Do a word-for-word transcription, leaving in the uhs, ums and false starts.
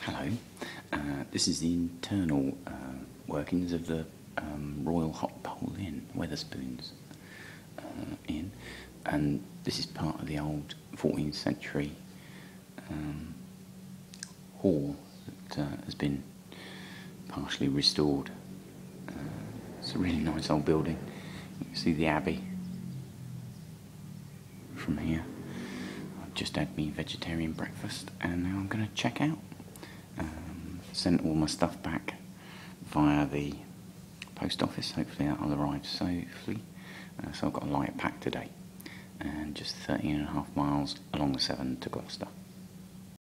Hello, uh, this is the internal uh, workings of the um, Royal Hot Pole Inn, Wetherspoons uh, Inn, and this is part of the old fourteenth century um, hall that uh, has been partially restored. Uh, it's a really nice old building. You can see the abbey from here. I've just had me vegetarian breakfast and now I'm going to check out. Um, sent all my stuff back via the post office. Hopefully that'll arrive safely. Uh, so I've got a light pack today and just thirteen and a half miles along the Severn to Gloucester.